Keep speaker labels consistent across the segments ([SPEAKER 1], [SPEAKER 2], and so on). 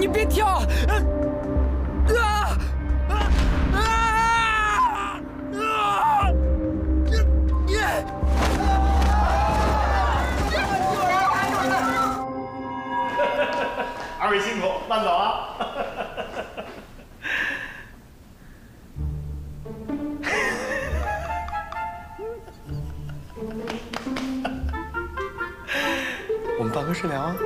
[SPEAKER 1] 你别跳！
[SPEAKER 2] 二位辛苦，慢走啊！
[SPEAKER 3] 我们办公室聊啊。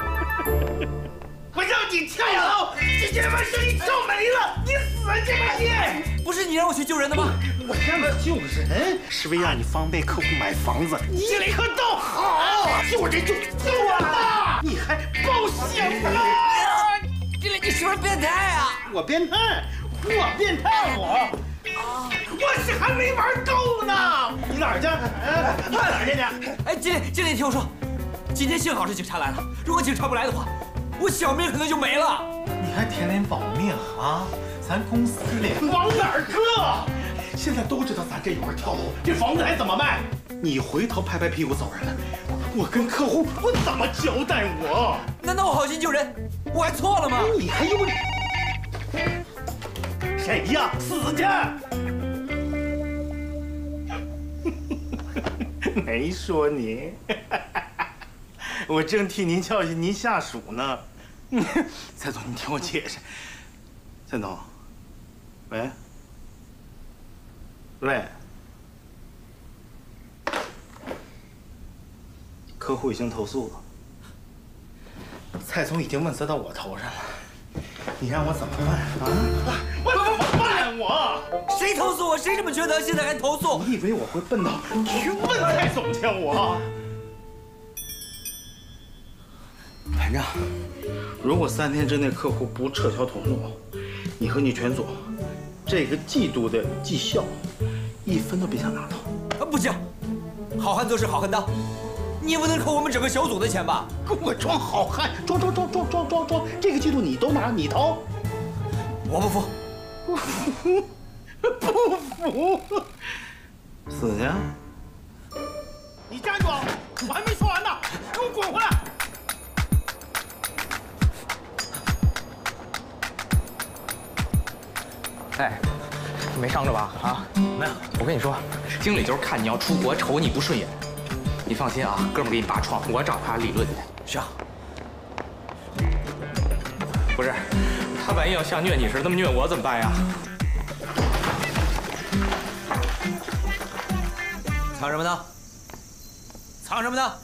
[SPEAKER 2] 我让你跳楼，这姐们是你跳没了，你死这个贱！
[SPEAKER 1] 不是你让我去救人的吗？
[SPEAKER 2] 我让你救人，是为让你方便客户买房子。你这可倒好，救人就救人吧，你还报警呢？
[SPEAKER 1] 这里你是不是变态啊？
[SPEAKER 2] 我变态，我变态，我是还没玩够呢。你哪儿去？你哪儿去你？
[SPEAKER 1] 哎，经理，你听我说，今天幸好是警察来了，如果警察不来的话，我小命可能就没了。
[SPEAKER 3] 你还舔脸保命啊？咱公司脸
[SPEAKER 2] 往哪儿搁？现在都知道咱这一会儿跳楼，这房子还怎么卖？你回头拍拍屁股走人了，我跟客户我怎么交代我？
[SPEAKER 1] 难道我好心救人，我还错了吗？
[SPEAKER 2] 你还有谁呀？死去！没说你，我正替您教训您下属呢。蔡总，你听我解释。蔡总，喂，喂，客户已经投诉了，蔡总已经问责到我头上了，你让我怎么办啊？我怎么办？
[SPEAKER 1] 谁投诉我？谁这么缺德，现在还投诉？
[SPEAKER 2] 你以为我会笨到去问蔡总去？反正，如果3天之内客户不撤销投诉，你和你全组这个季度的绩效1分都别想拿到。
[SPEAKER 1] 不行，好汉做事好汉当，你也不能扣我们整个小组的钱吧？
[SPEAKER 2] 跟我装好汉，装，这个季度你都拿，你投。
[SPEAKER 1] 我不服。
[SPEAKER 2] 不服，死去！你站住！我还没说完呢，给我滚回来！
[SPEAKER 4] 哎，没伤着吧？啊，
[SPEAKER 1] 没有。
[SPEAKER 4] 我跟你说，经理就是看你要出国，瞅你不顺眼。你放心啊，哥们儿给你拔创，我找他理论去。
[SPEAKER 1] 行。
[SPEAKER 4] 不是，他万一要像虐你似的那么虐我怎么办呀？
[SPEAKER 1] 藏什么呢？藏什么呢？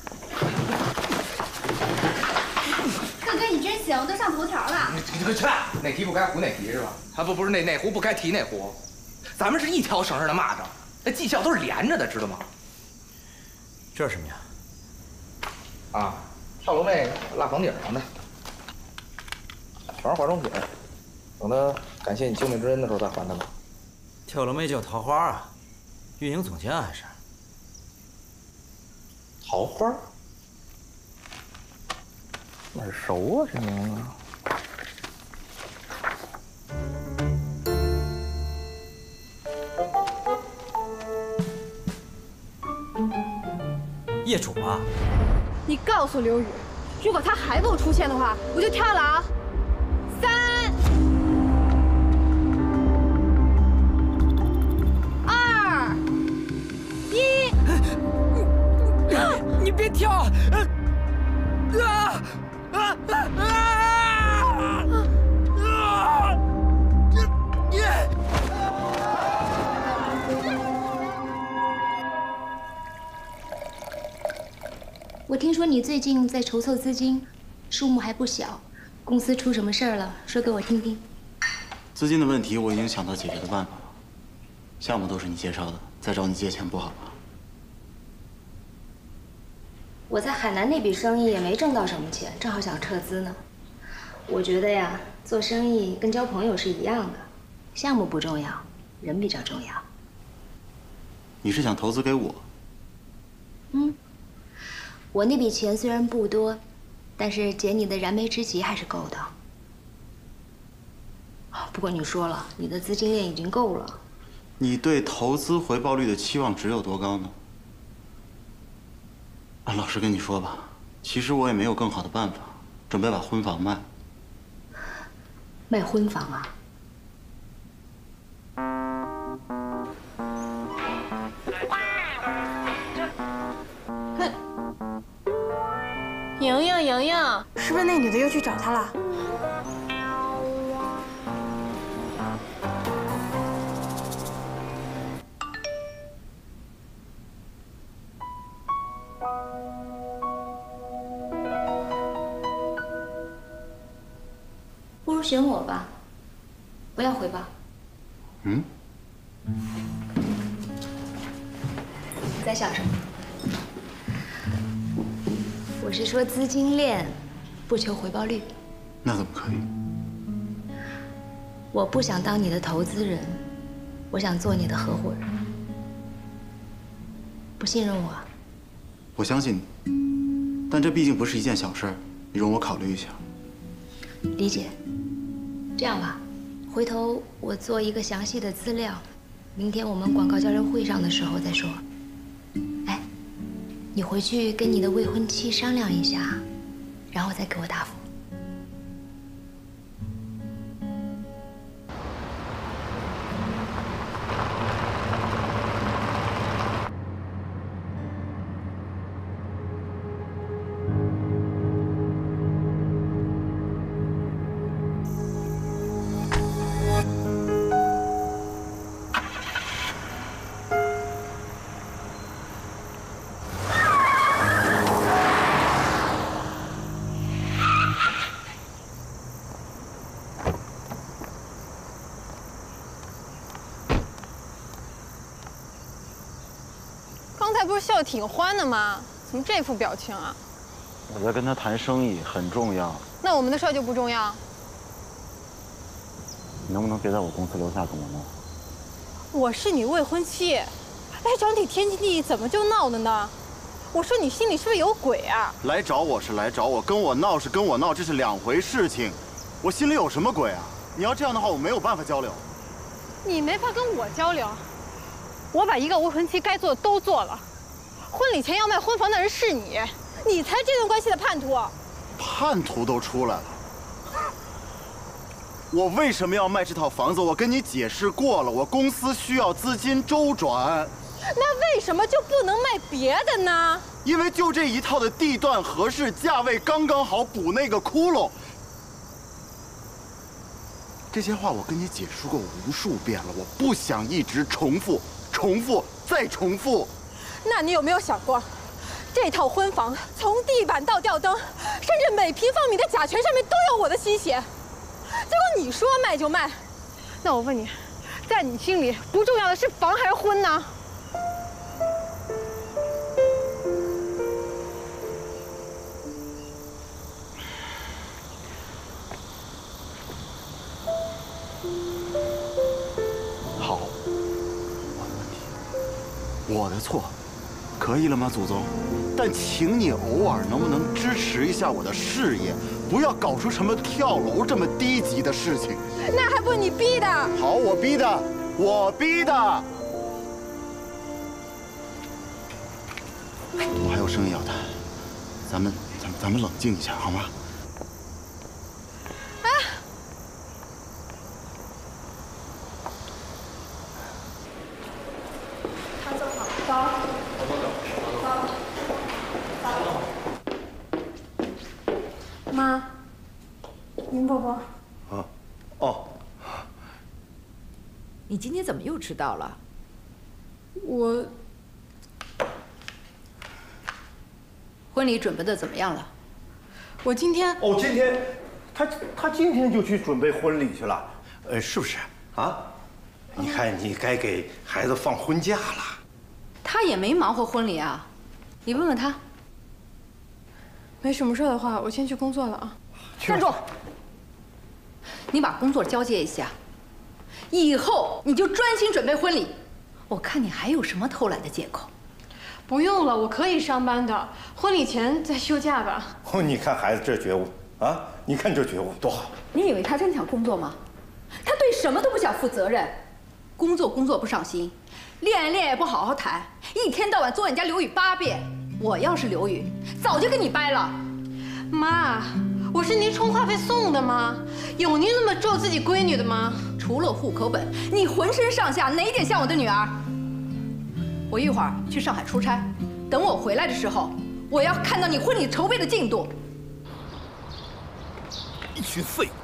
[SPEAKER 5] 哥哥，你真行，都上头条了。
[SPEAKER 4] 你快去！哪题不该糊哪题是吧？啊不是哪壶不该提哪壶，咱们是一条绳上的蚂蚱，那绩效都是连着的，知道吗？
[SPEAKER 1] 这是什么呀？
[SPEAKER 4] 啊，跳楼那个落房顶上的，全是化妆品，等他感谢你救命之恩的时候再还他吧。
[SPEAKER 1] 跳楼妹叫桃花啊，运营总监还是？
[SPEAKER 4] 桃花，哪儿熟啊这名字？
[SPEAKER 1] 业主啊！
[SPEAKER 5] 你告诉刘宇，如果他还给我出现的话，我就跳楼。3、2、1，
[SPEAKER 1] 你别跳！
[SPEAKER 6] 我听说你最近在筹措资金，数目还不小，公司出什么事儿了？说给我听听。
[SPEAKER 7] 资金的问题我已经想到解决的办法了，项目都是你介绍的，再找你借钱不好吧？
[SPEAKER 6] 我在海南那笔生意也没挣到什么钱，正好想撤资呢。我觉得呀，做生意跟交朋友是一样的，项目不重要，人比较重要。
[SPEAKER 7] 你是想投资给我？
[SPEAKER 6] 我那笔钱虽然不多，但是解你的燃眉之急还是够的。不过你说了，你的资金链已经够了。
[SPEAKER 7] 你对投资回报率的期望值有多高呢？老实跟你说吧，其实我也没有更好的办法，准备把婚房卖。
[SPEAKER 6] 卖婚房啊？
[SPEAKER 5] 莹莹，莹莹，是不是那女的又去找他了？
[SPEAKER 6] 不如选我吧，不要回报。
[SPEAKER 7] 嗯？
[SPEAKER 6] 你在想什么？我是说资金链，不求回报率。
[SPEAKER 7] 那怎么可以？
[SPEAKER 6] 我不想当你的投资人，我想做你的合伙人。不信任我？
[SPEAKER 7] 我相信你，但这毕竟不是一件小事儿，你容我考虑一下。
[SPEAKER 6] 理解。这样吧，回头我做一个详细的资料，明天我们广告交流会上的时候再说。哎，你回去跟你的未婚妻商量一下，然后再给我答复。
[SPEAKER 5] 刚才不是笑得挺欢的吗？怎么这副表情啊？
[SPEAKER 7] 我在跟他谈生意，很重要。
[SPEAKER 5] 那我们的事儿就不重要？
[SPEAKER 7] 你能不能别在我公司楼下跟我闹？
[SPEAKER 5] 我是你未婚妻，来找你天经地义，怎么就闹的呢？我说你心里是不是有鬼啊？
[SPEAKER 7] 来找我是来找我，跟我闹是跟我闹，这是两回事情。我心里有什么鬼啊？你要这样的话，我没有办法交流。
[SPEAKER 5] 你没法跟我交流。我把一个未婚妻该做的都做了，婚礼前要卖婚房的人是你，你才这段关系的叛徒。
[SPEAKER 7] 叛徒都出来了，我为什么要卖这套房子？我跟你解释过了，我公司需要资金周转。
[SPEAKER 5] 那为什么就不能卖别的呢？
[SPEAKER 7] 因为就这一套的地段合适，价位刚刚好，补那个窟窿。这些话我跟你解释过无数遍了，我不想一直重复、重复再重复。
[SPEAKER 5] 那你有没有想过，这套婚房从地板到吊灯，甚至每平方米的甲醛上面都有我的心血？结果你说卖就卖，那我问你，在你心里不重要的是房还是婚呢？
[SPEAKER 7] 好，我的问题，我的错，可以了吗，祖宗？但请你偶尔能不能支持一下我的事业，不要搞出什么跳楼这么低级的事情。
[SPEAKER 5] 那还不是你逼的？
[SPEAKER 7] 好，我逼的，我逼的。我还有生意要谈，咱们冷静一下好吗？
[SPEAKER 5] 妈，林伯伯。
[SPEAKER 2] 啊，哦，
[SPEAKER 8] 你今天怎么又迟到了？
[SPEAKER 5] 我
[SPEAKER 8] 婚礼准备的怎么样了？
[SPEAKER 5] 今天
[SPEAKER 2] 哦，今天他今天就去准备婚礼去了，是不是啊？你看你该给孩子放婚假了。
[SPEAKER 8] 他也没忙活婚礼啊，你问问他。
[SPEAKER 5] 没什么事的话，我先去工作了啊。
[SPEAKER 8] 站住！你把工作交接一下，以后你就专心准备婚礼。我看你还有什么偷懒的借口？
[SPEAKER 5] 不用了，我可以上班的，婚礼前再休假吧。
[SPEAKER 2] 哦，你看孩子这觉悟啊，你看这觉悟多好。
[SPEAKER 8] 你以为他真想工作吗？他对什么都不想负责任，工作不上心，恋爱也不好好谈，一天到晚做人家刘宇8遍。我要是刘宇，早就跟你掰了。
[SPEAKER 5] 妈， 我是您充话费送的吗？有您这么咒自己闺女的吗？
[SPEAKER 8] 除了户口本，你浑身上下哪一点像我的女儿？我一会儿去上海出差，等我回来的时候，我要看到你婚礼筹备的进度。
[SPEAKER 1] 一群废物！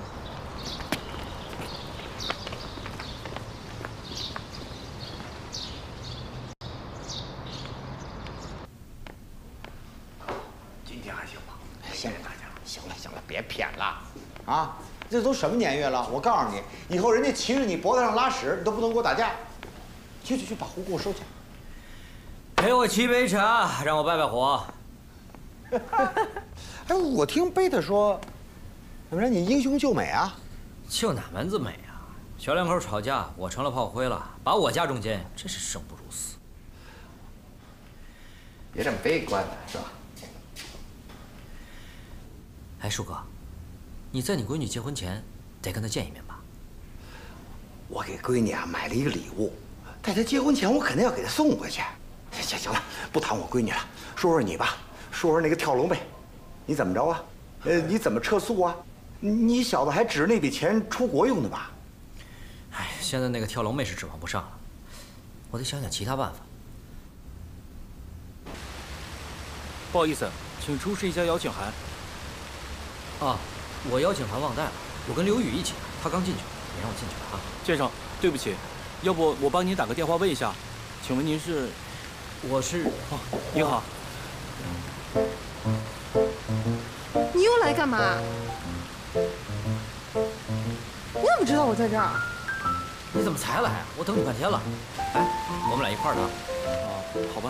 [SPEAKER 4] 今天还行吧？
[SPEAKER 9] 谢谢大家。行了行了，别谝了，啊，这都什么年月了？我告诉你，以后人家骑着你脖子上拉屎，你都不能给我打架。去，把壶给我收起来。
[SPEAKER 1] 陪我沏杯茶，让我败败火。
[SPEAKER 9] 哎，我听贝塔说，怎么着你英雄救美啊？
[SPEAKER 1] 救哪门子美啊！小两口吵架，我成了炮灰了，把我夹中间，真是生不如死。
[SPEAKER 4] 别这么悲观了，是吧？
[SPEAKER 1] 哎，树哥，你在你闺女结婚前得跟她见一面吧？
[SPEAKER 9] 我给闺女啊买了一个礼物，在她结婚前我肯定要给她送回去。行了，不谈我闺女了，说说你吧，说说那个跳龙呗，你怎么着啊？你怎么撤诉啊？你小子还指着那笔钱出国用的吧？
[SPEAKER 1] 哎，现在那个跳龙妹是指望不上了，我得想想其他办法。
[SPEAKER 10] 不好意思，请出示一下邀请函。
[SPEAKER 1] 啊，我邀请函忘带了，我跟刘宇一起的，他刚进去，别让我进去了啊。
[SPEAKER 10] 先生，对不起，要不我帮您打个电话问一下，请问您是？
[SPEAKER 1] 我是。
[SPEAKER 10] 哦，您好。
[SPEAKER 5] 你又来干嘛？你怎么知道我在这儿？
[SPEAKER 1] 你怎么才来啊？我等你半天了。哎，我们俩一块儿的。
[SPEAKER 10] 哦，好吧。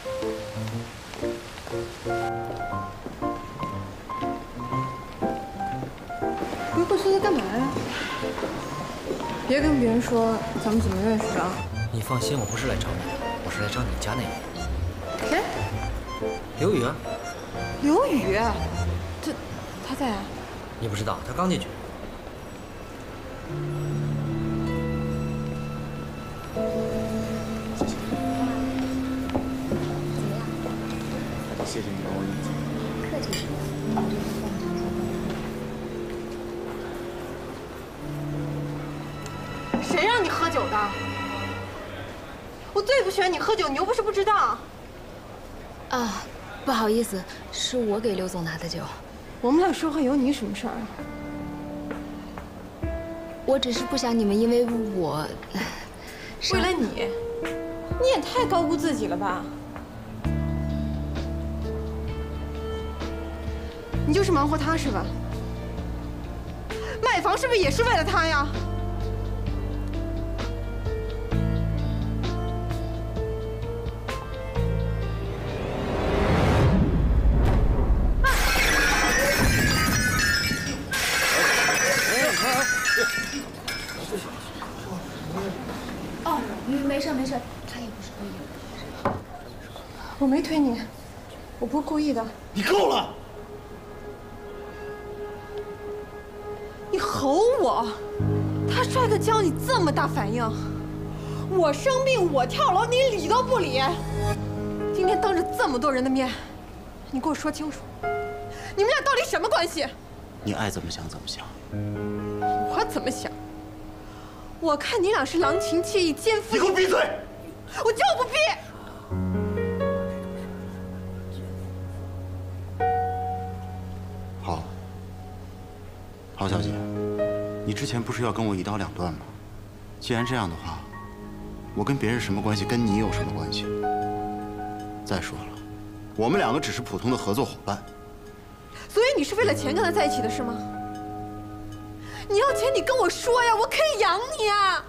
[SPEAKER 5] 你回宿舍干嘛呀？别跟别人说咱们怎么认识的。
[SPEAKER 1] 你放心，我不是来找你的，我是来找你家那人。
[SPEAKER 5] 谁？
[SPEAKER 1] 刘宇啊。
[SPEAKER 5] 刘宇，他在啊？
[SPEAKER 1] 你不知道，他刚进去。
[SPEAKER 7] 谢谢你帮我理解。
[SPEAKER 6] 客气什么？
[SPEAKER 5] 谁让你喝酒的？我最不喜欢你喝酒，你又不是不知道。
[SPEAKER 6] 啊，不好意思，是我给刘总拿的酒。
[SPEAKER 5] 我们俩说话有你什么事儿？
[SPEAKER 6] 我只是不想你们因为我，
[SPEAKER 5] 为了你，你也太高估自己了吧？你就是忙活他是吧？买房是不是也是为了他呀？
[SPEAKER 6] 哦，没事，他也不是故意的。
[SPEAKER 5] 我没推你，我不是故意的。
[SPEAKER 2] 你够了！
[SPEAKER 5] 你吼我，他帅哥教你这么大反应，我生病我跳楼你理都不理。今天当着这么多人的面，你给我说清楚，你们俩到底什么关系？
[SPEAKER 7] 你爱怎么想怎么想。
[SPEAKER 5] 我怎么想？我看你俩是郎情妾意，奸夫。
[SPEAKER 2] 你给我闭嘴！
[SPEAKER 5] 我就不闭。
[SPEAKER 7] 郝小姐，你之前不是要跟我一刀两断吗？既然这样的话，我跟别人什么关系，跟你有什么关系？再说了，我们两个只是普通的合作伙伴。
[SPEAKER 5] 所以你是为了钱跟他在一起的是吗？你要钱，你跟我说呀，我可以养你啊！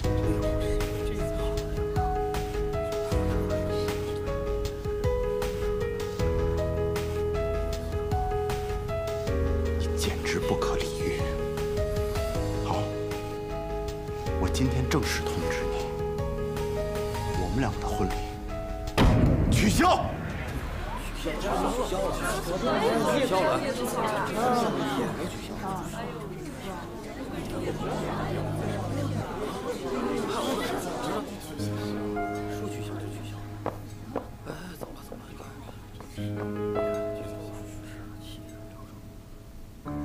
[SPEAKER 7] 你简直不可理喻！好，我今天正式通知你，我们两个的婚礼取消。取消了。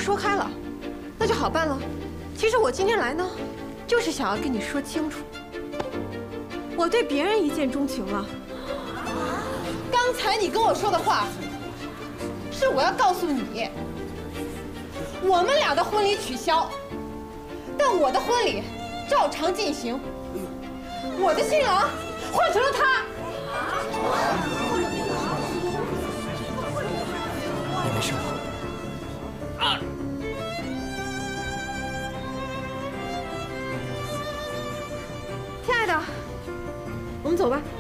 [SPEAKER 5] 说开了，那就好办了。其实我今天来呢，就是想要跟你说清楚，我对别人一见钟情了。刚才你跟我说的话，是我要告诉你，我们俩的婚礼取消，但我的婚礼照常进行。我的新郎换成了他。
[SPEAKER 1] 你没事吧？啊！
[SPEAKER 5] 亲爱的，我们走吧。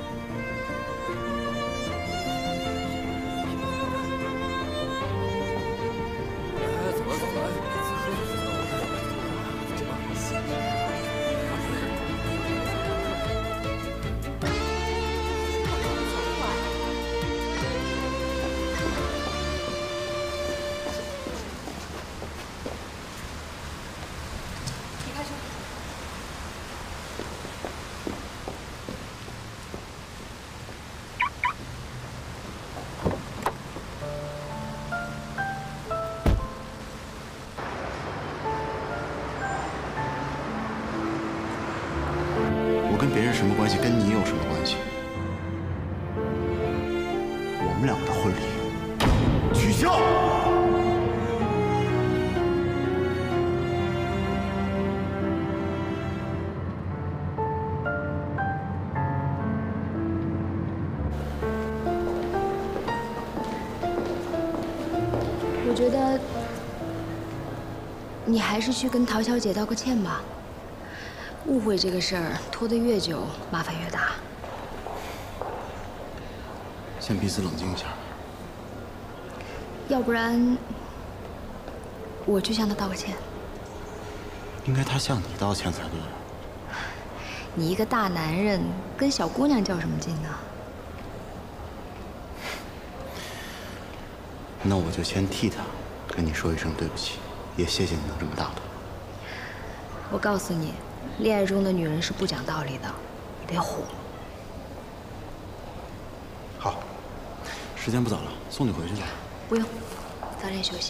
[SPEAKER 7] 我跟别人什么关系？跟你有什么关系？我们两个的婚礼取消。
[SPEAKER 6] 我觉得你还是去跟陶小姐道个歉吧。误会这个事儿拖得越久，麻烦越大。
[SPEAKER 7] 先彼此冷静一下。
[SPEAKER 6] 要不然，我去向她道个歉。
[SPEAKER 7] 应该他向你道歉才对。
[SPEAKER 6] 你一个大男人，跟小姑娘较什么劲呢？
[SPEAKER 7] 那我就先替他跟你说一声对不起，也谢谢你能这么大度。
[SPEAKER 6] 我告诉你，恋爱中的女人是不讲道理的，你别虎。
[SPEAKER 7] 好，时间不早了，送你回去吧。
[SPEAKER 6] 不用，早点休息。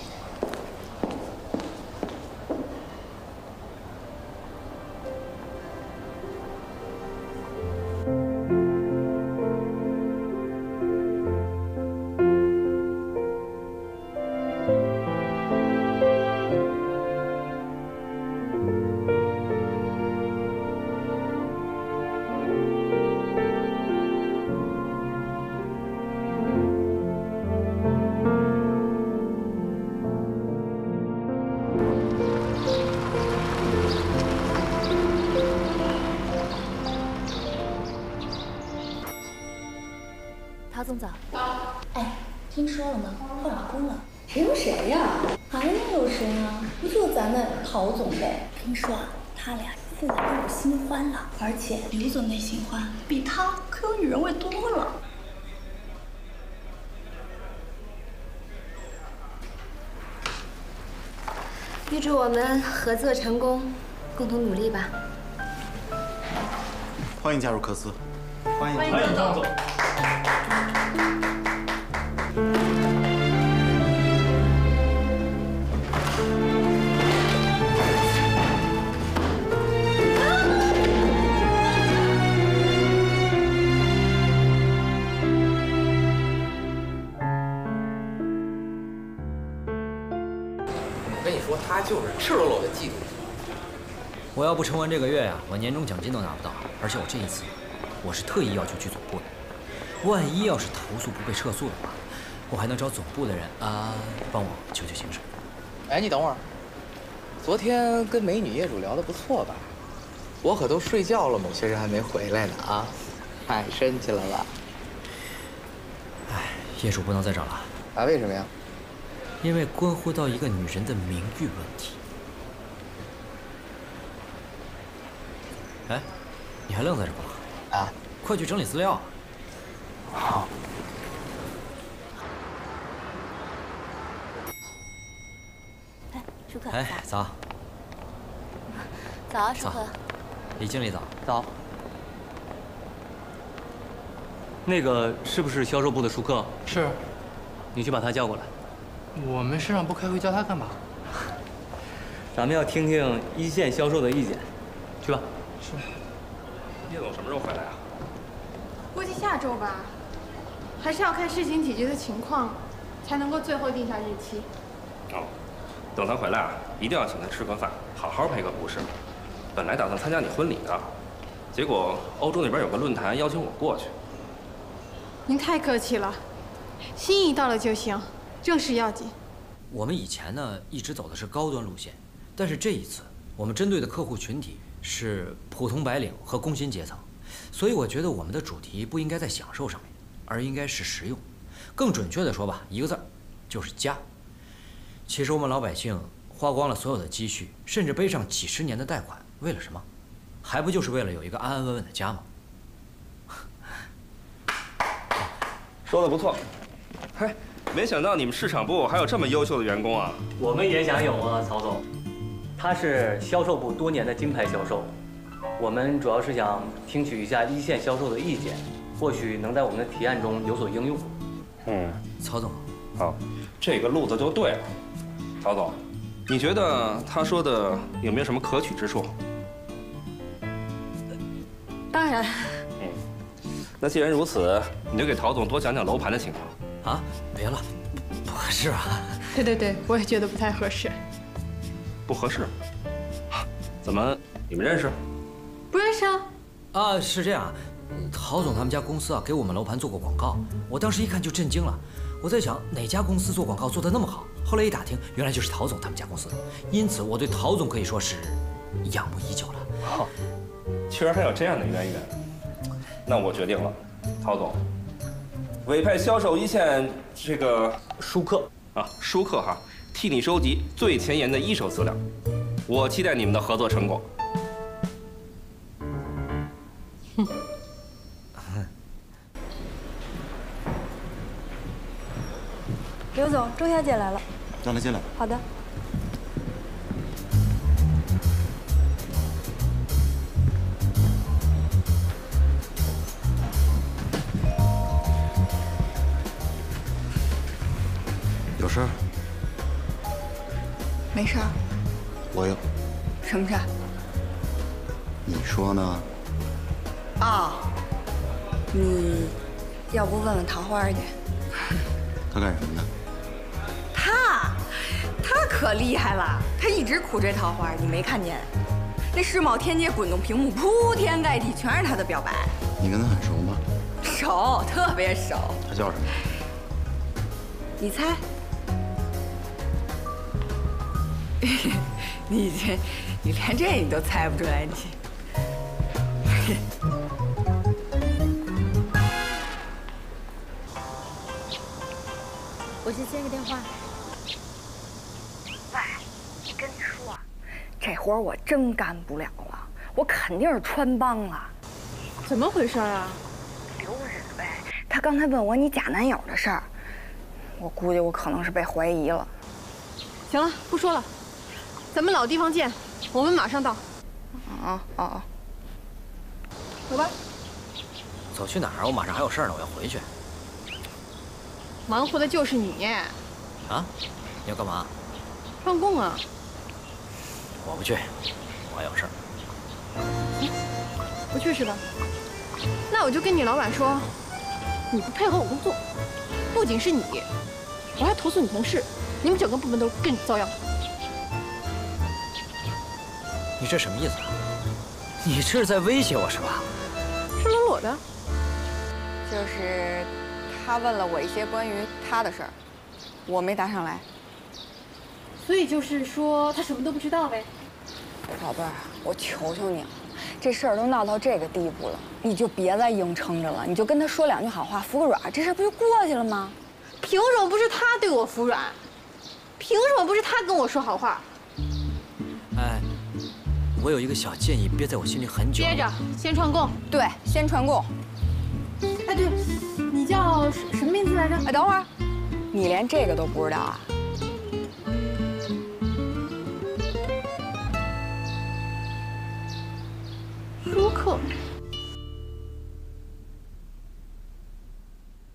[SPEAKER 11] 陶总早。哎，听说了吗？换老公了。谁有谁呀？还能有谁啊？不就咱那陶总呗。听说啊，他俩现在都有新欢了，而且刘总那新欢比他可有女人味多了。
[SPEAKER 6] 预祝我们合作成功，共同努力吧。
[SPEAKER 7] 欢迎加入科斯。
[SPEAKER 2] 欢迎
[SPEAKER 11] 张总。
[SPEAKER 4] 我跟你说，他就是赤裸裸的嫉妒。
[SPEAKER 1] 我要不撑完这个月呀，我年终奖金都拿不到。而且我这一次，我是特意要求去总部的。万一要是投诉不被撤诉的话，我还能找总部的人帮我求求情什么的。
[SPEAKER 4] 哎，你等会儿，昨天跟美女业主聊得不错吧？我可都睡觉了，某些人还没回来呢啊，太生气了吧？
[SPEAKER 1] 哎，业主不能再找了。
[SPEAKER 4] 啊？为什么呀？
[SPEAKER 1] 因为关乎到一个女人的名誉问题。哎，你还愣在这干嘛？
[SPEAKER 4] 啊，
[SPEAKER 1] 快去整理资料。
[SPEAKER 4] 好。
[SPEAKER 11] 哎，舒克。
[SPEAKER 1] 哎，早。
[SPEAKER 11] 早啊，舒克。
[SPEAKER 1] 李经理早。
[SPEAKER 10] 早。那个是不是销售部的舒克？
[SPEAKER 12] 是。
[SPEAKER 10] 你去把他叫过来。
[SPEAKER 12] 我们市场部开会叫他干嘛？ 咱们要听听一线销售的意见，去吧。
[SPEAKER 13] 是。叶总什么时候回来啊？
[SPEAKER 5] 估计下周吧，还是要看事情解决的情况，才能够最后定下日期。
[SPEAKER 13] 哦，等他回来啊，一定要请他吃个饭，好好赔个不是。本来打算参加你婚礼的，结果欧洲那边有个论坛邀请我过去。
[SPEAKER 5] 您太客气了，心意到了就行，正事要紧。
[SPEAKER 1] 我们以前呢一直走的是高端路线，但是这一次我们针对的客户群体是普通白领和工薪阶层，所以我觉得我们的主题不应该在享受上面，而应该是实用。更准确的说吧，一个字儿，就是家。其实我们老百姓花光了所有的积蓄，甚至背上几10年的贷款，为了什么？还不就是为了有一个安安稳稳的家吗？
[SPEAKER 13] 说的不错，嘿，没想到你们市场部还有这么优秀的员工啊！
[SPEAKER 12] 我们也想有啊，曹总。他是销售部多年的金牌销售，我们主要是想听取一下一线销售的意见，或许能在我们的提案中有所应用。
[SPEAKER 1] 曹总，
[SPEAKER 13] 好，这个路子就对了。曹总，你觉得他说的有没有什么可取之处？
[SPEAKER 5] 当然。
[SPEAKER 13] 那既然如此，你就给陶总多讲讲楼盘的情况。
[SPEAKER 1] 啊，别了，不合适啊。
[SPEAKER 5] 对，我也觉得不太合适。
[SPEAKER 13] 不合适？怎么？你们认识？
[SPEAKER 5] 不认识啊。
[SPEAKER 1] 啊，是这样，陶总他们家公司啊给我们楼盘做过广告，我当时一看就震惊了。我在想哪家公司做广告做得那么好，后来一打听，原来就是陶总他们家公司。因此我对陶总可以说是仰慕已久了。
[SPEAKER 13] 哦，居然还有这样的渊源。那我决定了，陶总，委派销售一线这个
[SPEAKER 12] 舒克
[SPEAKER 13] 啊，舒克哈，替你收集最前沿的一手资料。我期待你们的合作成果。
[SPEAKER 11] 刘总，周小姐来了。
[SPEAKER 7] 让她进来。
[SPEAKER 11] 好的。
[SPEAKER 7] 有事儿？
[SPEAKER 14] 没事儿。
[SPEAKER 7] 我有。
[SPEAKER 14] 什么事儿？
[SPEAKER 7] 你说呢？
[SPEAKER 14] 哦，你要不问问桃花去？
[SPEAKER 7] 他干什么的？
[SPEAKER 14] 他可厉害了，他一直苦追桃花，你没看见？那世贸天阶滚动屏幕铺天盖地，全是他的表白。
[SPEAKER 7] 你跟他很熟吗？
[SPEAKER 14] 熟，特别熟。
[SPEAKER 7] 他叫什么？
[SPEAKER 14] 你猜？你连这你都猜不出来，你。
[SPEAKER 6] 我去接个电话。
[SPEAKER 14] 喂，跟你说，这活我真干不了了，我肯定是穿帮了。
[SPEAKER 5] 怎么回事啊？
[SPEAKER 14] 刘日呗，他刚才问我你假男友的事儿，我估计我可能是被怀疑了。
[SPEAKER 5] 行了，不说了，咱们老地方见，我们马上到。
[SPEAKER 14] 哦。
[SPEAKER 5] 走吧。
[SPEAKER 1] 走去哪儿？我马上还有事儿呢，我要回去。
[SPEAKER 5] 忙活的就是你。
[SPEAKER 1] 啊？你要干嘛？
[SPEAKER 5] 串供啊。
[SPEAKER 1] 我不去，我还有事儿。
[SPEAKER 5] 不去是吧？那我就跟你老板说，你不配合我工作，不仅是你，我还投诉你同事，你们整个部门都跟你遭殃。
[SPEAKER 1] 你这什么意思啊？你这是在威胁我是吧？
[SPEAKER 5] 赤裸裸的。
[SPEAKER 14] 就是他问了我一些关于他的事儿，我没答上来。
[SPEAKER 5] 所以就是说他什么都不知道呗。
[SPEAKER 14] 宝贝儿，我求求你了，这事儿都闹到这个地步了，你就别再硬撑着了，你就跟他说2句好话，服个软，这事儿不就过去了吗？
[SPEAKER 5] 凭什么不是他对我服软？凭什么不是他跟我说好话？
[SPEAKER 1] 哎，我有一个小建议，憋在我心里很久。
[SPEAKER 5] 接着，先串供。
[SPEAKER 14] 对，先串供。
[SPEAKER 5] 哎，对，你叫什么名字来着？
[SPEAKER 14] 哎，等会儿，你连这个都不知道啊？
[SPEAKER 5] 舒克。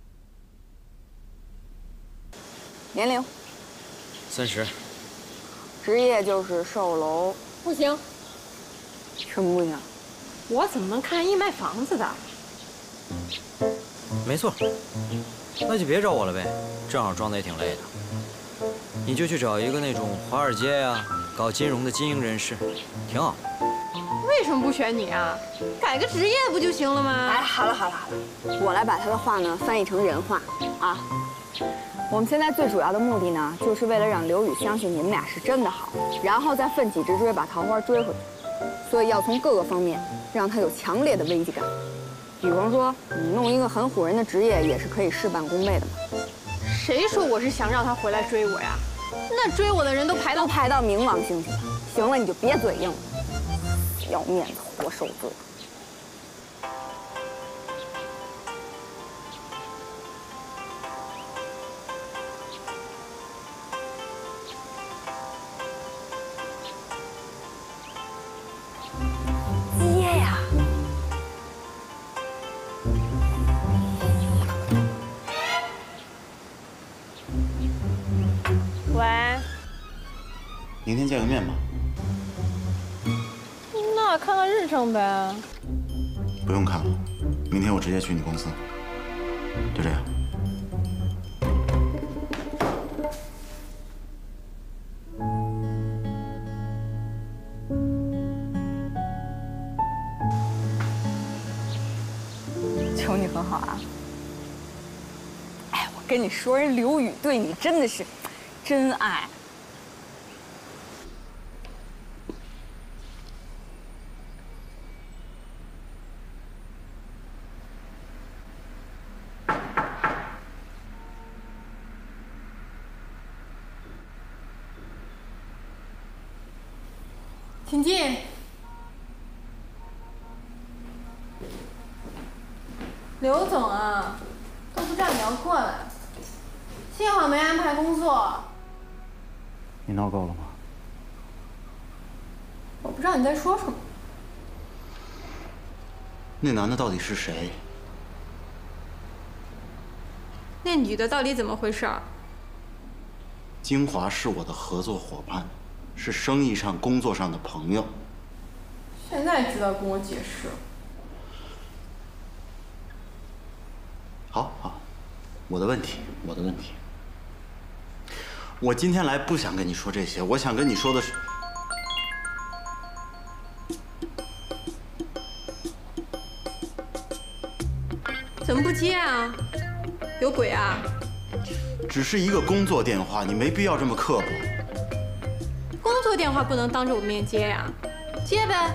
[SPEAKER 14] 年龄
[SPEAKER 1] ？30。
[SPEAKER 14] 职业就是售楼。
[SPEAKER 5] 不行。
[SPEAKER 14] 什么不行？
[SPEAKER 5] 我怎么能看人义卖房子的？
[SPEAKER 1] 没错，那就别找我了呗，正好装的也挺累的。你就去找一个那种华尔街呀、搞金融的精英人士，挺好。
[SPEAKER 5] 为什么不选你啊？改个职业不就行了吗？
[SPEAKER 14] 哎，好了，我来把他的话呢翻译成人话啊。我们现在最主要的目的呢，就是为了让刘宇相信你们俩是真的好，然后再奋起直追把桃花追回去。所以要从各个方面让他有强烈的危机感。比方说，你弄一个很唬人的职业，也是可以事半功倍的嘛。
[SPEAKER 5] 谁说我是想让他回来追我呀？那追我的人都排到
[SPEAKER 14] 冥王星去了。行了，你就别嘴硬了，要面子活受罪。接呀！
[SPEAKER 5] 喂。
[SPEAKER 7] 明天见个面吧。
[SPEAKER 5] 那看看日程呗。
[SPEAKER 7] 不用看了，明天我直接去你公司。就这样。
[SPEAKER 14] 求你很好啊！哎，我跟你说，人刘宇对你真的是真爱。
[SPEAKER 5] 请进。刘总啊，都不知道你要过来，幸好没安排工作。
[SPEAKER 7] 你闹够了吗？
[SPEAKER 5] 我不知道你在说什么。
[SPEAKER 7] 那男的到底是谁？
[SPEAKER 5] 那女的到底怎么回事？
[SPEAKER 7] 金华是我的合作伙伴，是生意上、工作上的朋友。
[SPEAKER 5] 现在知道跟我解释。
[SPEAKER 7] 好，我的问题。我今天来不想跟你说这些，我想跟你说的是，
[SPEAKER 5] 怎么不接啊？有鬼啊！
[SPEAKER 7] 只是一个工作电话，你没必要这么刻薄。
[SPEAKER 5] 工作电话不能当着我面接呀，接呗。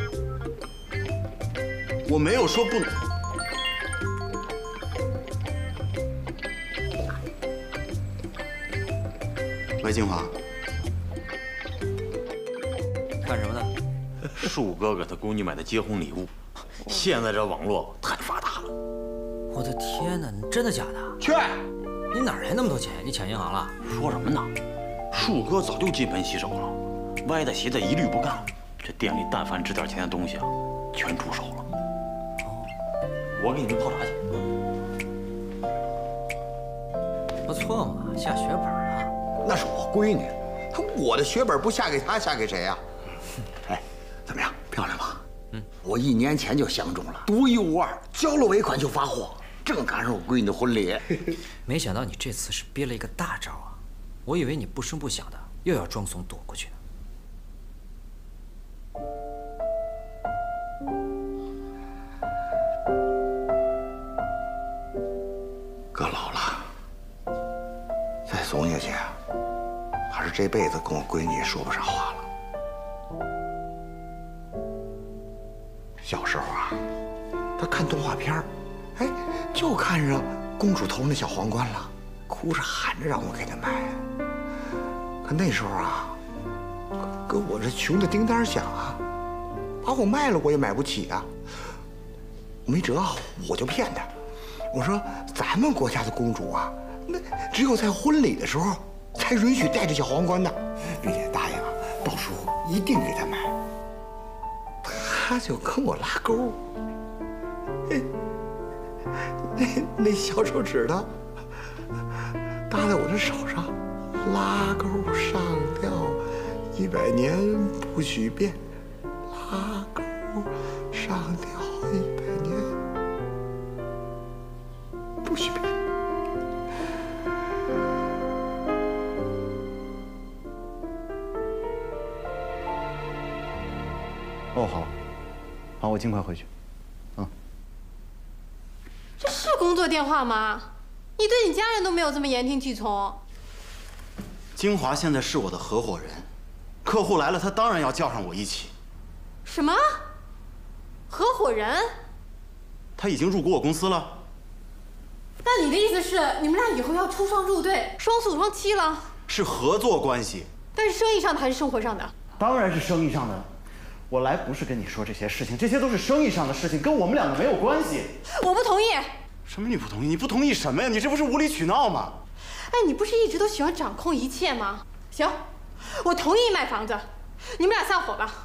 [SPEAKER 7] 我没有说不能。喂，金华，
[SPEAKER 1] 干什么呢？
[SPEAKER 15] 树哥给他闺女买的结婚礼物。现在这网络太发达了。
[SPEAKER 1] 我的天哪，你真的假的？
[SPEAKER 9] 去！
[SPEAKER 1] 你哪来那么多钱？你抢银行了？
[SPEAKER 15] 说什么呢？树哥早就金盆洗手了，歪的斜的一律不干。这店里但凡值点钱的东西啊，全出手了。哦，我给你们泡茶去。
[SPEAKER 1] 不错嘛，下血本了。
[SPEAKER 9] 那是我闺女，我的血本不下给她，下给谁呀？哎，怎么样，漂亮吧？我1年前就相中了，独一无二，交了尾款就发货，正赶上我闺女的婚礼。
[SPEAKER 1] 没想到你这次是憋了一个大招啊！我以为你不声不响的又要装怂躲过去呢。
[SPEAKER 9] 哥老了，再怂下去，还是这辈子跟我闺女也说不上话了。小时候啊，他看动画片哎，就看上公主头那小皇冠了，哭着喊着让我给他买。可那时候啊，哥我这穷的叮当响啊，把我卖了我也买不起啊。没辙啊，我就骗他，我说咱们国家的公主啊，那只有在婚礼的时候才允许戴着小皇冠呢，并且答应啊，到时候一定给他买。他就跟我拉钩，那小手指头搭在我的手上，拉钩上吊， 100年不许变，拉钩上吊100年不许变。
[SPEAKER 7] 哦，好，好，我尽快回去。
[SPEAKER 5] 这是工作电话吗？你对你家人都没有这么言听计从。
[SPEAKER 7] 京华现在是我的合伙人，客户来了，他当然要叫上我一起。
[SPEAKER 5] 什么？合伙人？
[SPEAKER 7] 他已经入股我公司了。
[SPEAKER 5] 那你的意思是，你们俩以后要出双入对，双宿双栖了？
[SPEAKER 7] 是合作关系。
[SPEAKER 5] 但是生意上的还是生活上的？
[SPEAKER 7] 当然是生意上的。我来不是跟你说这些事情，这些都是生意上的事情，跟我们两个没有关系。
[SPEAKER 5] 我不同意。
[SPEAKER 7] 什么你不同意？你不同意什么呀？你这不是无理取闹吗？
[SPEAKER 5] 哎，你不是一直都喜欢掌控一切吗？行，我同意卖房子，你们俩散伙吧。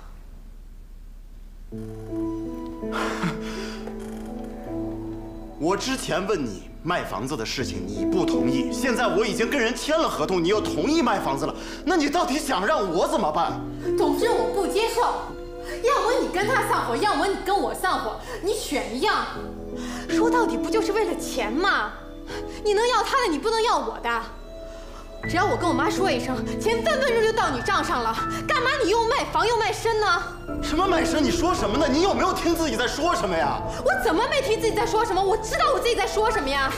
[SPEAKER 7] 我之前问你卖房子的事情，你不同意。现在我已经跟人签了合同，你又同意卖房子了，那你到底想让我怎么办？
[SPEAKER 5] 总之我不接受，要么你跟他散伙，要么你跟我散伙，你选一样。说到底不就是为了钱吗？你能要他的，你不能要我的。只要我跟我妈说一声，钱分分钟就到你账上了，干嘛你又卖房又卖身呢？
[SPEAKER 7] 什么卖身？你说什么呢？你有没有听自己在说什么呀？
[SPEAKER 5] 我怎么没听自己在说什么？我知道我自己在说什么呀。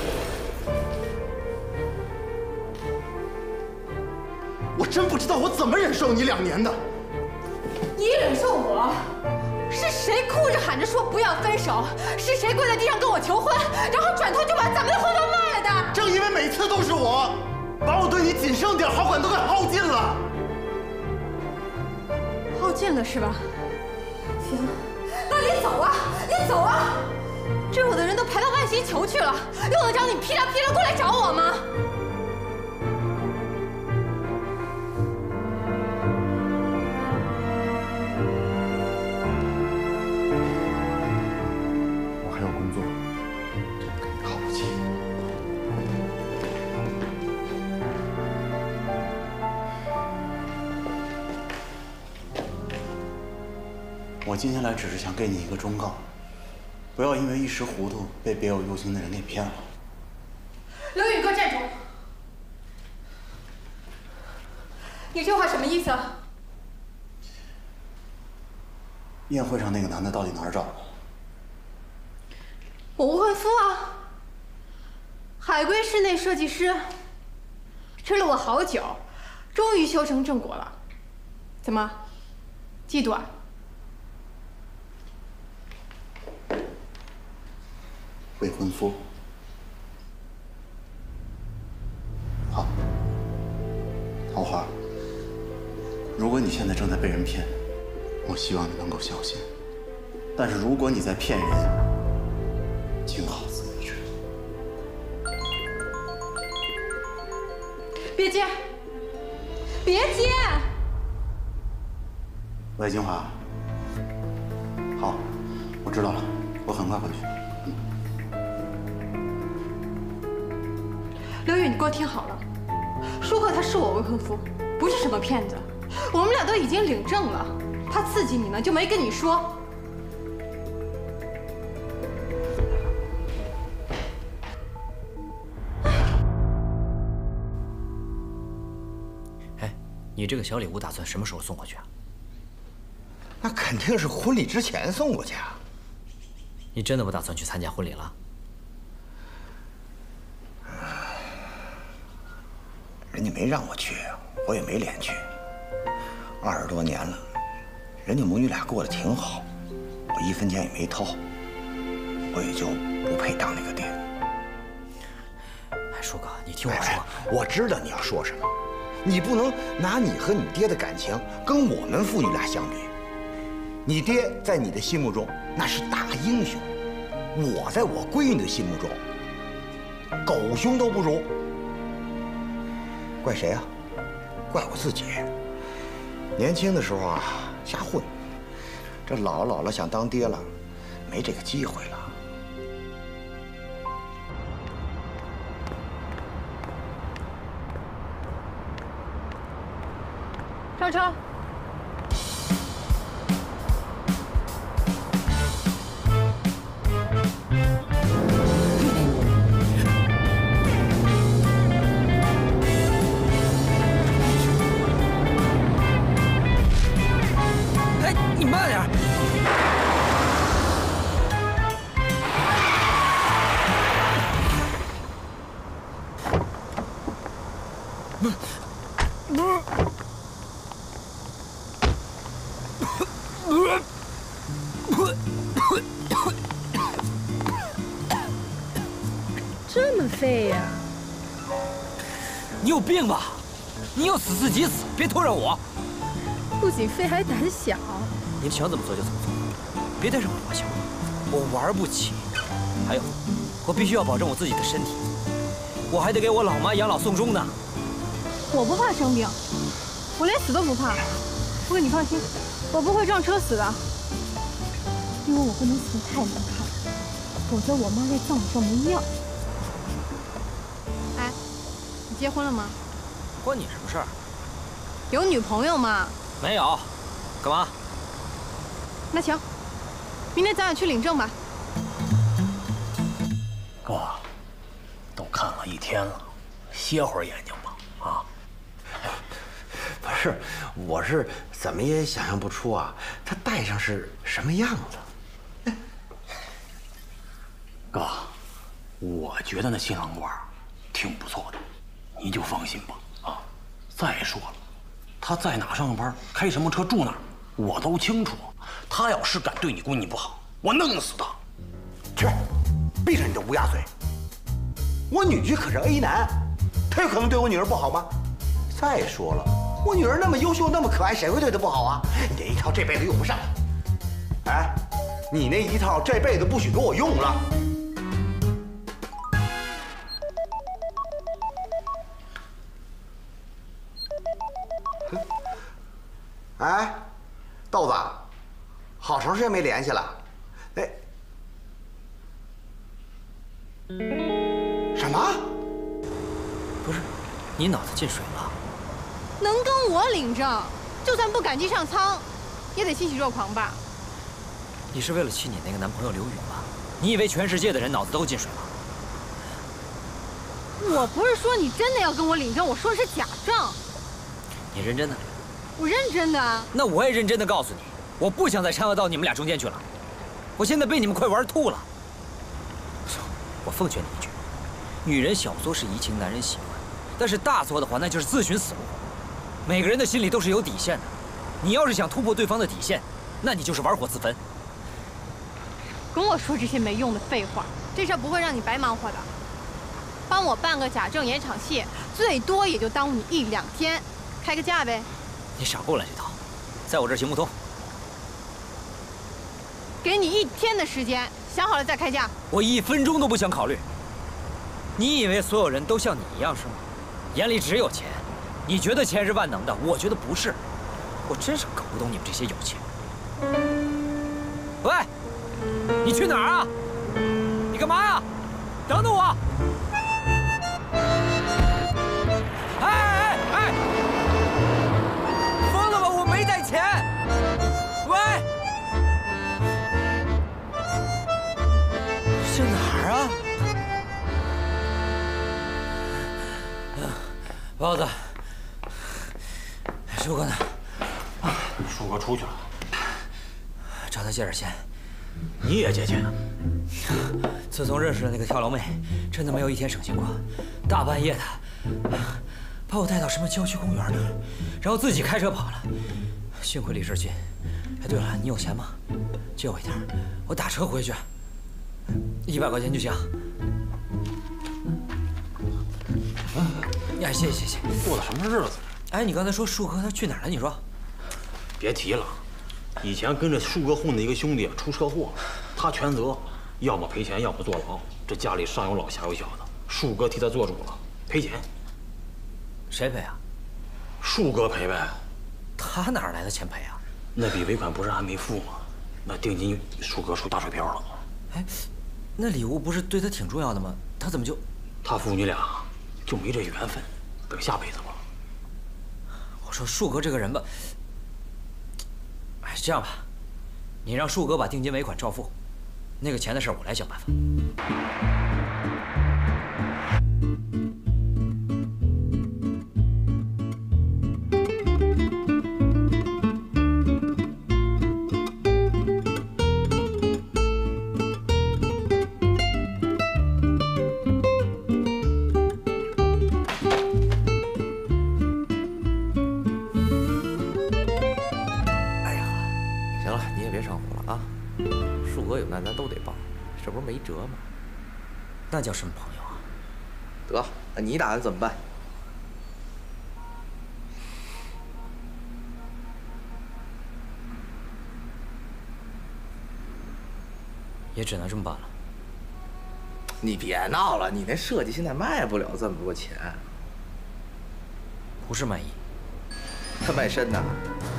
[SPEAKER 7] 我真不知道我怎么忍受你2年的。
[SPEAKER 5] 你忍受我？是谁哭着喊着说不要分手？是谁跪在地上跟我求婚，然后转头就把咱们的婚房卖了的？
[SPEAKER 7] 正因为每次都是我，把我对你仅剩点好感都给耗尽了。
[SPEAKER 5] 耗尽了是吧？行，那你走啊，你走啊！追我的人都排到万星球去了，用得着你噼里啪啦过来找我吗？
[SPEAKER 7] 我还有工作，好不起。我今天来只是想给你一个忠告，不要因为一时糊涂被别有用心的人给骗了。
[SPEAKER 5] 刘宇，给我站住！你这话什么意思？
[SPEAKER 7] 宴会上那个男的到底哪儿找的？
[SPEAKER 5] 我未婚夫啊，海归室内设计师，吃了我好久，终于修成正果了。怎么，嫉妒啊？
[SPEAKER 7] 未婚夫。好，桃花，如果你现在正在被人骗，我希望你能够小心。但是如果你在骗人，请好自为之。
[SPEAKER 5] 别接！别接！
[SPEAKER 7] 喂，金华。好，我知道了，我很快回去。
[SPEAKER 5] 刘宇，你给我听好了，舒克他是我未婚夫，不是什么骗子。我们俩都已经领证了，他刺激你呢，就没跟你说。
[SPEAKER 1] 哎，你这个小礼物打算什么时候送过去啊？
[SPEAKER 9] 那肯定是婚礼之前送过去啊。
[SPEAKER 1] 你真的不打算去参加婚礼了？
[SPEAKER 9] 人家没让我去，我也没脸去。20多年了，人家母女俩过得挺好，我1分钱也没掏，我也就不配当那个爹。
[SPEAKER 1] 哎，舒哥，你听我说，
[SPEAKER 9] 我知道你要说什么，你不能拿你和你爹的感情跟我们父女俩相比。你爹在你的心目中那是大英雄，我在我闺女的心目中，狗熊都不如。怪谁啊？怪我自己。年轻的时候啊，瞎混。这老了想当爹了，没这个机会了。
[SPEAKER 5] 上车。 车。
[SPEAKER 1] 哎，你慢点。
[SPEAKER 5] 这么废呀？
[SPEAKER 1] 你有病吧？你要死自己死，别拖着我。
[SPEAKER 5] 不仅废还胆小。
[SPEAKER 1] 你想怎么做就怎么做，别带上我玩笑，我玩不起。还有，我必须要保证我自己的身体，我还得给我老妈养老送终呢。
[SPEAKER 5] 我不怕生病，我连死都不怕。不过你放心，我不会撞车死的，因为我不能死得太难看，否则我妈在葬礼上没样。哎，你结婚了吗？
[SPEAKER 1] 关你什么事儿？
[SPEAKER 5] 有女朋友吗？
[SPEAKER 1] 没有。干嘛？
[SPEAKER 5] 那行，明天咱俩去领证吧。
[SPEAKER 16] 哥，都看了一天了，歇会儿眼睛吧，啊。
[SPEAKER 9] 不是，我是怎么也想象不出啊，他戴上是什么样子。
[SPEAKER 16] 哥，我觉得那新郎官挺不错的，你就放心吧啊。再说了，他在哪上班，开什么车，住哪儿，我都清楚。他要是敢对你闺女不好，我弄死他。
[SPEAKER 9] 去，闭上你的乌鸦嘴！我女婿可是 A 男，他有可能对我女儿不好吗？再说了。 我女儿那么优秀，那么可爱，谁会对她不好啊？你这一套这辈子用不上。哎，你那一套这辈子不许给我用了。哎，豆子，好长时间没联系了。哎，什么？
[SPEAKER 1] 不是，你脑子进水了？
[SPEAKER 5] 能跟我领证，就算不赶集上舱，也得欣喜若狂吧？
[SPEAKER 1] 你是为了气你那个男朋友刘宇吧？你以为全世界的人脑子都进水了？
[SPEAKER 5] 我不是说你真的要跟我领证，我说的是假证。
[SPEAKER 1] 你认真的？
[SPEAKER 5] 我认真的。
[SPEAKER 1] 那我也认真的告诉你，我不想再掺和到你们俩中间去了。我现在被你们快玩吐了。我奉劝你一句，女人小作是怡情，男人喜欢，但是大作的话，那就是自寻死路。 每个人的心里都是有底线的，你要是想突破对方的底线，那你就是玩火自焚。
[SPEAKER 5] 跟我说这些没用的废话，这事儿不会让你白忙活的。帮我办个假证演场戏，最多也就耽误你1、2天，开个价呗。
[SPEAKER 1] 你少给我来这套，在我这儿行不通。
[SPEAKER 5] 给你1天的时间，想好了再开价。
[SPEAKER 1] 我1分钟都不想考虑。你以为所有人都像你一样是吗？眼里只有钱。 你觉得钱是万能的，我觉得不是。我真是搞不懂你们这些有钱。喂，你去哪儿啊？你干嘛呀？等等我！哎！疯了吧？我没带钱。喂，这哪儿啊？包子。 树哥呢？
[SPEAKER 16] 树哥出去了，
[SPEAKER 1] 找他借点钱。
[SPEAKER 16] 你也借钱？
[SPEAKER 1] 自从认识了那个跳楼妹，真的没有一天省心过。大半夜的，把我带到什么郊区公园那儿，然后自己开车跑了。幸亏李志近。哎，对了，你有钱吗？借我一点，我打车回去。100块钱就行。哎，谢谢。
[SPEAKER 16] 过的什么日子？
[SPEAKER 1] 哎，你刚才说树哥他去哪儿了？你说，
[SPEAKER 16] 别提了，以前跟着树哥混的一个兄弟出车祸，他全责，要么赔钱，要么坐牢。这家里上有老下有小的，树哥替他做主了，赔钱。
[SPEAKER 1] 谁赔啊？
[SPEAKER 16] 树哥赔呗。
[SPEAKER 1] 他哪来的钱赔啊？
[SPEAKER 16] 那笔尾款不是还没付吗？那定金树哥出大水漂了。
[SPEAKER 1] 哎，那礼物不是对他挺重要的吗？他怎么就……
[SPEAKER 16] 他父女俩就没这缘分，等下辈子吧。
[SPEAKER 1] 我说树哥这个人吧，哎，这样吧，你让树哥把定金尾款照付，那个钱的事我来想办法。
[SPEAKER 4] 那咱都得帮，这不是没辙吗？
[SPEAKER 1] 那叫什么朋友啊？
[SPEAKER 4] 得，那你打算怎么办？
[SPEAKER 1] 也只能这么办了。
[SPEAKER 4] 你别闹了，你那设计现在卖不了这么多钱。
[SPEAKER 1] 不是卖艺，
[SPEAKER 4] 他卖身呐。